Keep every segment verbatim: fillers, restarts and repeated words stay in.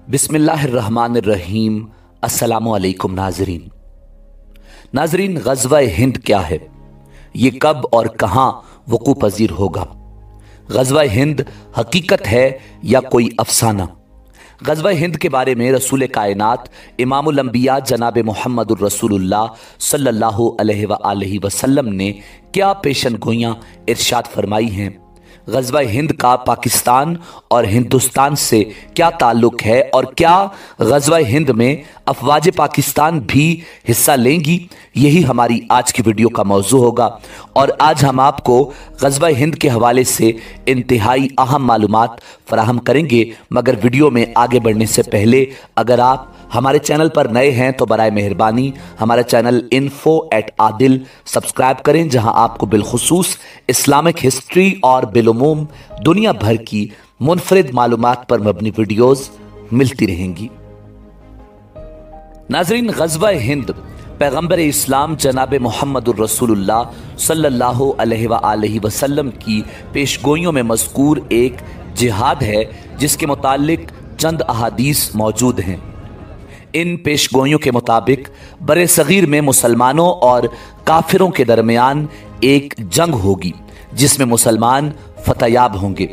बिस्मिल्लाहिर्रहमानिर्रहीम। अस्सलामु अलैकुम नाजरीन। नाजरीन, ग़ज़वा हिंद क्या है, ये कब और कहाँ वक़ू पज़ीर होगा? ग़ज़वा हिंद हकीकत है या कोई अफसाना? ग़ज़वा हिंद के बारे में रसूल कायनात इमामुल अंबिया जनाब मुहम्मदुर रसूलुल्लाह सल्लल्लाहु अलैहि व आलिहि वसल्लम ने क्या पेशन गोइयाँ इरशाद फरमाई हैं? ग़ज़वा हिंद का पाकिस्तान और हिंदुस्तान से क्या ताल्लुक़ है और क्या ग़ज़वा हिंद में अफ़वाज पाकिस्तान भी हिस्सा लेंगी? यही हमारी आज की वीडियो का मौजू होगा और आज हम आपको ग़ज़वा हिंद के हवाले से इंतहाई अहम मालूमात फ़राहम करेंगे। मगर वीडियो में आगे बढ़ने से पहले अगर आप हमारे चैनल पर नए हैं तो बराए मेहरबानी हमारा channel info at Adil subscribe करें, जहां आपको बिलखुसूस इस्लामिक हिस्ट्री और बिलुमूम दुनिया भर की मुनफरिद मालूमात पर मबनी वीडियोस मिलती रहेंगी। नाजरीन, ग़ज़वा हिंद पैगंबर इस्लाम जनाब मुहम्मदुर रसूलुल्लाह सल्लल्लाहु अलैहि व आलिहि वसल्लम की पेशगोइयों में मज़कूर एक जिहाद है जिसके मुतालिक चंद अहादीस मौजूद हैं। इन पेशगोइयों के मुताबिक बरे सगीर में मुसलमानों और काफिरों के दरमियान एक जंग होगी जिसमें मुसलमान फतयाब होंगे।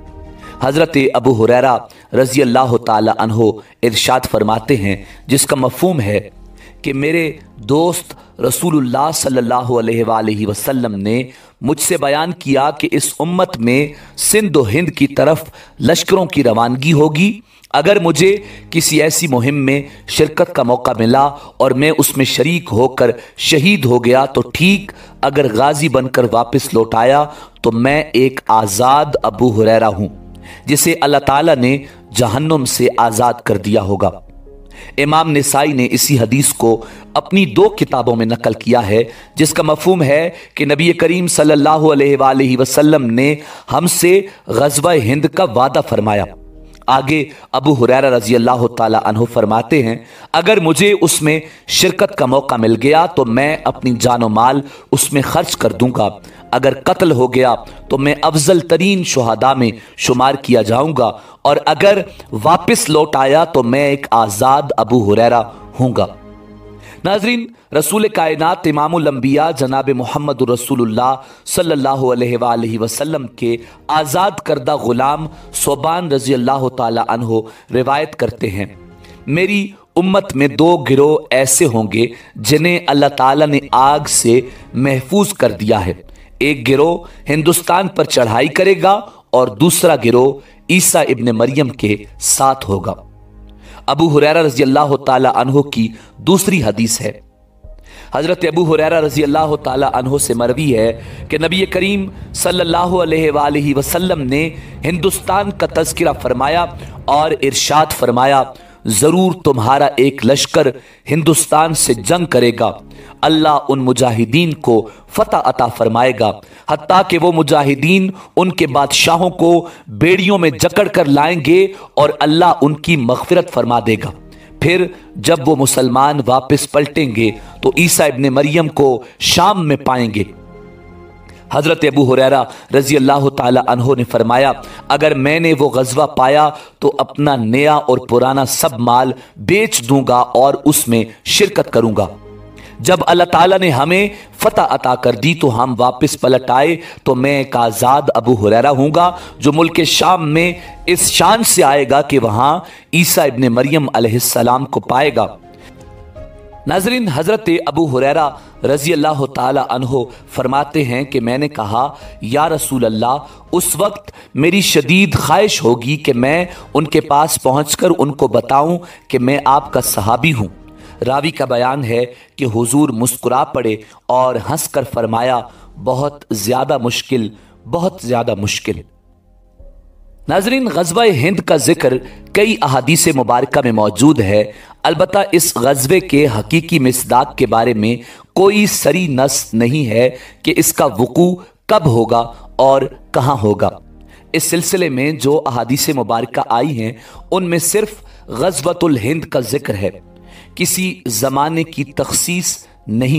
हज़रत अबू हुरैरा रज़ी अल्लाह ताला अन्हो इरशाद फरमाते हैं, जिसका मफ़हूम है कि मेरे दोस्त रसूलुल्लाह सल्लल्लाहु अलैहि वसल्लम ने मुझसे बयान किया कि इस उम्मत में सिंध व हिंद की तरफ लश्करों की रवानगी होगी। अगर मुझे किसी ऐसी मुहिम में शिरकत का मौका मिला और मैं उसमें शरीक होकर शहीद हो गया तो ठीक, अगर गाजी बनकर वापस लौट आया तो मैं एक आज़ाद अबू हुरैरा हूं जिसे अल्लाह ताला ने जहन्नुम से आज़ाद कर दिया होगा। इमाम निसाई ने इसी हदीस को अपनी दो किताबों में नकल किया है, जिसका मफहूम है कि नबी करीम सल्लल्लाहु अलैहि वसल्लम ने हमसे ग़ज़वा हिंद का वादा फरमाया। आगे अबू हुरैरा रज़ी अल्लाह ताला अन्हु फरमाते हैं, अगर मुझे उसमें शिरकत का मौका मिल गया तो मैं अपनी जानो माल उसमें खर्च कर दूंगा। अगर कत्ल हो गया तो मैं अफजल तरीन शुहदा में शुमार किया जाऊंगा और अगर वापस लौट आया तो मैं एक आज़ाद अबू हुरैरा हूँगा। नाजरीन, रसूल कायनात इमामुल अंबिया जनाब मुहम्मदुर रसूलुल्लाह सल्लल्लाहु अलैहि वसल्लम के आज़ाद करदा गुलाम सोबान रज़ी अल्लाह ताला अन्हो रिवायत करते हैं, मेरी उम्मत में दो गिरोह ऐसे होंगे जिन्हें अल्लाह ताला ने आग से महफूज कर दिया है। एक गिरोह हिंदुस्तान पर चढ़ाई करेगा और दूसरा गिरोह ईसा इब्ने मरियम के साथ होगा। अबू हुरैरा रज़ी अल्लाह ताला अन्हो की दूसरी हदीस है। हज़रत अबू हुरैरा रज़ी अल्लाह ताला अन्हो से मरवी है कि नबी करीम सल्लल्लाहु अलैहि वसल्लम ने हिंदुस्तान का तज़किरा फरमाया और इरशाद फरमाया, ज़रूर तुम्हारा एक लश्कर हिंदुस्तान से जंग करेगा। अल्लाह उन मुजाहिदीन को फतह अता फरमाएगा, हत्ता कि वो मुजाहिदीन उनके बादशाहों को बेड़ियों में जकड़ कर लाएंगे और अल्लाह उनकी मग़फ़िरत फरमा देगा। फिर जब वो मुसलमान वापस पलटेंगे तो ईसा इब्ने मरियम को शाम में पाएंगे। हज़रत अबू हुरैरा रज़ी अल्लाह ताला अन्हो ने फरमाया, अगर मैंने वो ग़ज़वा पाया तो अपना नया और पुराना सब माल बेच दूंगा और उसमें शिरकत करूंगा। जब अल्लाह ताला ने हमें फतह अता कर दी तो हम वापस पलट आए तो मैं एक आज़ाद अबू हुरैरा हूँगा जो मुल्क शाम में इस शान से आएगा कि वहाँ ईसा इब्ने मरियम अलैहिस्सलाम को पाएगा। नाज़रीन, हज़रत अबू हुरैरा रज़ी अल्लाह ताला अन्हो फरमाते हैं कि मैंने कहा, या रसूल अल्लाह, उस वक्त मेरी शदीद ख्वाहिश होगी कि मैं उनके पास पहुँचकर उनको बताऊँ कि मैं आपका सहाबी हूँ। रावी का बयान है कि हुजूर मुस्कुरा पड़े और हंसकर फरमाया, बहुत ज़्यादा मुश्किल, बहुत ज़्यादा मुश्किल। नाज़रीन, ग़ज़वा हिंद का जिक्र कई अहादीस मुबारका में मौजूद है, अलबत्ता इस ग़ज़वे के हकीकी मिसदाक के बारे में कोई सरी नस नहीं है कि इसका वुकू कब होगा और कहाँ होगा। इस सिलसिले में जो अहादीस मुबारका आई हैं उनमें सिर्फ ग़ज़वतुल हिंद का जिक्र है, किसी ज़माने की तख़सीस नहीं है।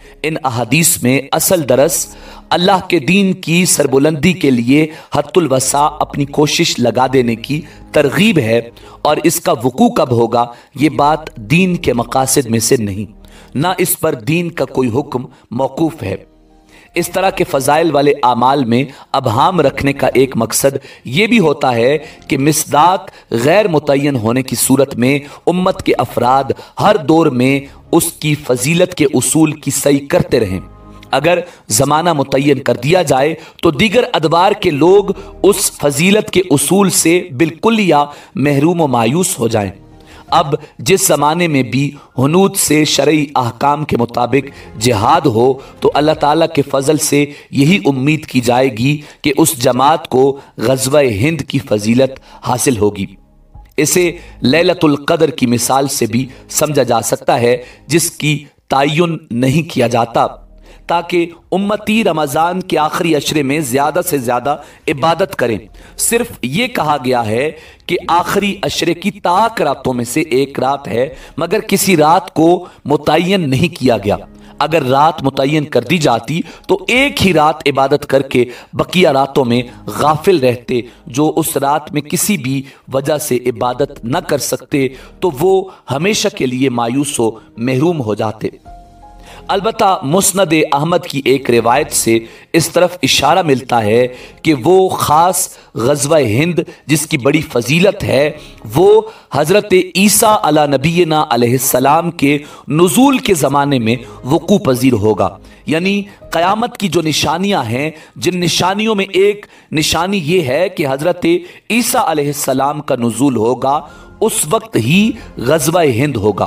इन अहादीस में असल दरस अल्लाह के दीन की सरबुलंदी के लिए हत्तुल वसा अपनी कोशिश लगा देने की तरगीब है, और इसका वकू कब होगा ये बात दीन के मकासद में से नहीं, ना इस पर दीन का कोई हुक्म मौकूफ है। इस तरह के फ़ज़ाइल वाले आमाल में अबहाम रखने का एक मकसद ये भी होता है कि मिसदाक गैर मुतय्यन होने की सूरत में उम्मत के अफराद हर दौर में उसकी फजीलत के उसूल की सही करते रहें। अगर ज़माना मुतय्यन कर दिया जाए तो दीगर अदवार के लोग उस फजीलत के उसूल से बिल्कुल या महरूम व मायूस हो जाएं। अब जिस ज़माने में भी हुनूद से शरई अहकाम के मुताबिक जिहाद हो तो अल्लाह ताला के फ़ज़ल से यही उम्मीद की जाएगी कि उस जमात को ग़ज़वा हिंद की फजीलत हासिल होगी। इसे लैलतुल क़द्र की मिसाल से भी समझा जा सकता है, जिसकी तायुन नहीं किया जाता, ताकि उम्मती रमज़ान के आखिरी अशरे में ज़्यादा से ज़्यादा इबादत करें। सिर्फ ये कहा गया है कि आखिरी अशरे की ताक रातों में से एक रात है, मगर किसी रात को मुतय्यन नहीं किया गया। अगर रात मुतय्यन कर दी जाती तो एक ही रात इबादत करके बकिया रातों में गाफिल रहते, जो उस रात में किसी भी वजह से इबादत न कर सकते, तो वो हमेशा के लिए मायूस व महरूम हो जाते। अलबत्ता मुस्नद अहमद की एक रिवायत से इस तरफ इशारा मिलता है कि वो ख़ास ग़ज़वा हिंद जिसकी बड़ी फजीलत है वो हज़रत ईसा अला नबीना अलैहिस्सलाम के नुज़ूल के ज़माने में वक़ू पज़ीर होगा। यानी क़यामत की जो निशानियां हैं, जिन निशानियों में एक निशानी ये है कि हज़रत ईसा अलैहिस्सलाम का नुज़ूल होगा, उस वक्त ही ग़ज़वा हिंद होगा।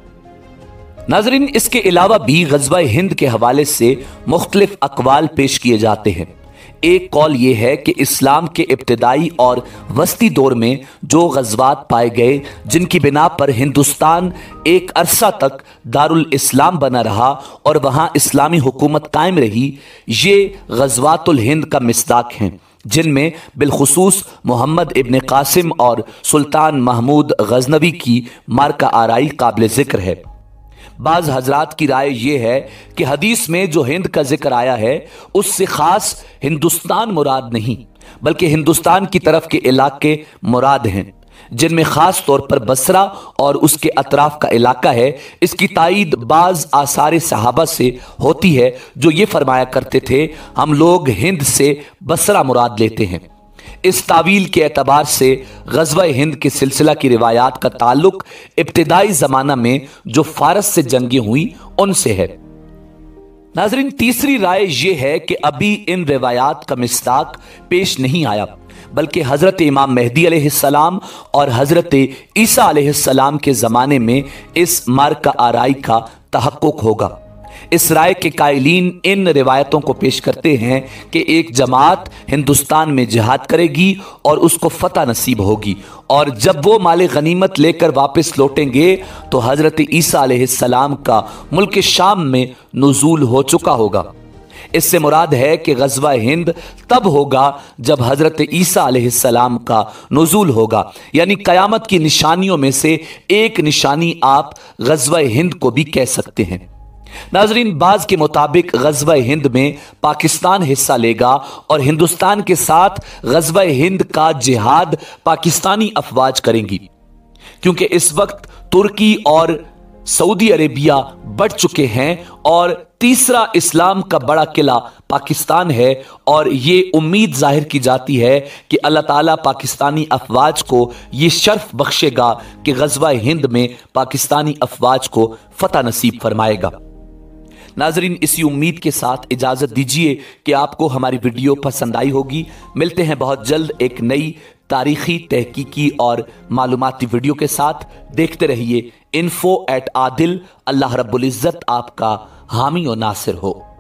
नाज़रीन, इसके अलावा भी ग़ज़वा हिंद के हवाले से मुख्तलिफ अक़वाल पेश किए जाते हैं। एक कौल ये है कि इस्लाम के इब्तिदाई और वस्ती दौर में जो ग़ज़वात पाए गए, जिनकी बिना पर हिंदुस्तान एक अरसा तक दारुल इस्लाम बना रहा और वहाँ इस्लामी हुकूमत कायम रही, ये ग़ज़वातुल हिंद का मिसदाक हैं, जिनमें बिलखुसूस मोहम्मद इब्न कासिम और सुल्तान महमूद गज़नवी की मार्का आराई काबिल ज़िक्र है। बाज़ हजरात की राय यह है कि हदीस में जो हिंद का जिक्र आया है उससे ख़ास हिंदुस्तान मुराद नहीं, बल्कि हिंदुस्तान की तरफ के इलाके मुराद हैं, जिनमें ख़ास तौर पर बसरा और उसके अतराफ का इलाका है। इसकी तायीद बाज़ आसार सहाबा से होती है, जो ये फरमाया करते थे, हम लोग हिंद से बसरा मुराद लेते हैं। इस तावील के एतबार से ग़ज़वा हिंद के सिलसिला की रिवायात का ताल्लुक इब्तिदाई ज़माना में जो फारस से जंगें हुई उनसे है। नाज़रीन, तीसरी राय यह है कि अभी इन रिवायात का मिस्दाक पेश नहीं आया, बल्कि हज़रत इमाम मेहदी अलैहिस्सलाम और हज़रत ईसा अलैहिस्सलाम के ज़माने में इस मार्का आराई का तहक्कुक होगा। इस राय के कायलीन इन रिवायतों को पेश करते हैं कि एक जमात हिंदुस्तान में जिहाद करेगी और उसको फतह नसीब होगी, और जब वो माल गनीमत लेकर वापस लौटेंगे तो हज़रत ईसा अलैहिस्सलाम का मुल्क शाम में नुज़ूल हो चुका होगा। इससे मुराद है कि ग़ज़वा हिंद तब होगा जब हज़रत ईसा अलैहिस्सलाम का नुज़ूल होगा, यानी क़यामत की निशानियों में से एक निशानी आप ग़ज़वा हिंद को भी कह सकते हैं। नाज़रीन, बाज़ के मुताबिक ग़ज़वा हिंद में पाकिस्तान हिस्सा लेगा और हिंदुस्तान के साथ ग़ज़वा हिंद का जिहाद पाकिस्तानी अफवाज करेंगी, क्योंकि इस वक्त तुर्की और सऊदी अरेबिया बढ़ चुके हैं और तीसरा इस्लाम का बड़ा किला पाकिस्तान है, और ये उम्मीद जाहिर की जाती है कि अल्लाह ताला पाकिस्तानी अफवाज को ये शर्फ बख्शेगा कि ग़ज़वा हिंद में पाकिस्तानी अफवाज को फतह नसीब फरमाएगा। नाजरीन, इसी उम्मीद के साथ इजाज़त दीजिए कि आपको हमारी वीडियो पसंद आई होगी। मिलते हैं बहुत जल्द एक नई तारीखी, तहकीकी और मालूमाती वीडियो के साथ। देखते रहिए इन्फो एट आदिल। अल्लाह रब्बुल इज़्ज़त आपका हामी और नासिर हो।